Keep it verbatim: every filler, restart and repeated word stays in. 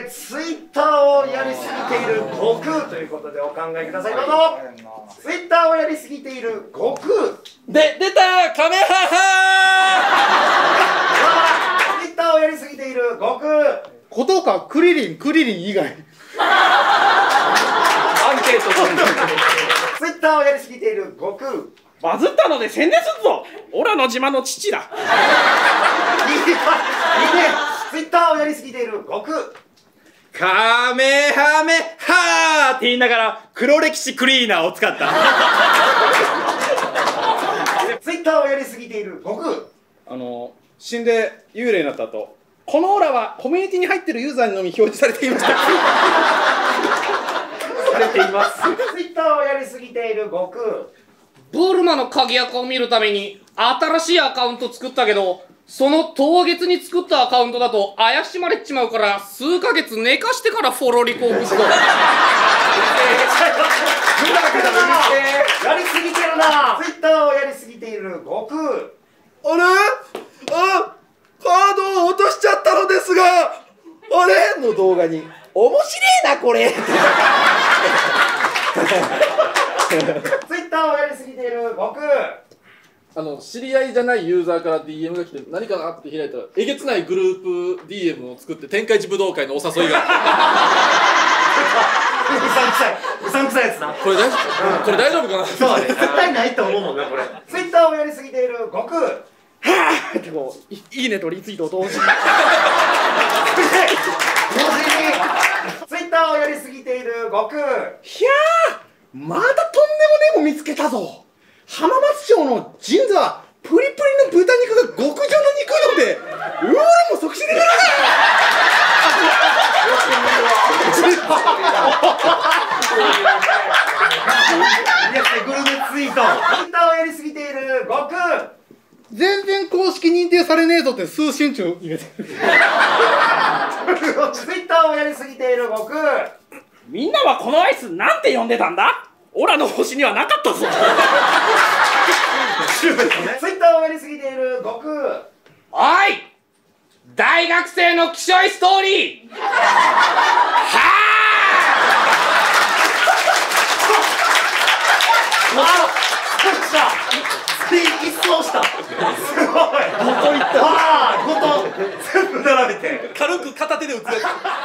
ー、ツイッターをやりすぎている悟空ということでお考えください。どうぞ。ツイッターをやりすぎている悟空で、出たカメハハツイッターをやりすぎている悟空ことかクリリンクリリン以外アンケートツイッターをやりすぎている悟空バズったので宣伝するぞ。オラの自慢の父だ。 いいねツイッターをやりすぎている悟空カメハメハーって言いながら黒歴史クリーナーを使ったツイッターをやりすぎている悟空あの死んで幽霊になった後、このオーラはコミュニティに入ってるユーザーにのみ表示されていましたされていますツイッターをやりすぎている悟空ブルマの鍵垢を見るために新しいアカウント作ったけど、その当月に作ったアカウントだと怪しまれちまうから数ヶ月寝かしてからフォロリコープしろやりすぎてるなツイッターをやりすぎている悟空あれあカードを落としちゃったのですがあれの動画に面白いなこれツイッターをやりすぎている悟空あの知り合いじゃないユーザーから ディーエム が来て何かなって開いたらえげつないグループ ディーエム を作って天下一武道会のお誘いがうさんくさいうさんくさいやつなこれ大丈夫、うん、これ大丈夫かなそうだね絶対ないと思うもんなこれツイッターをやりすぎている悟空はぁってこう い, いいねとリツイートを同時に同時にツイッターをやりすぎている悟空ひゃーまたとんでもねえもん見つけたぞ。浜松町の銀座プリプリの豚肉が極上の肉のでうわもう即死でるなグルメツイートツイッターをやりすぎている悟空全然公式認定されねえぞって数春中入れてるツイッターをやりすぎている悟空みんなはこのアイスなんて呼んでたんだ。オラの星にはなかったぞツイッターをやりすぎている悟空おい大学生のきしょいストーリーはあした一掃したすごいごといったああごと全部並べて軽く片手で打つやつ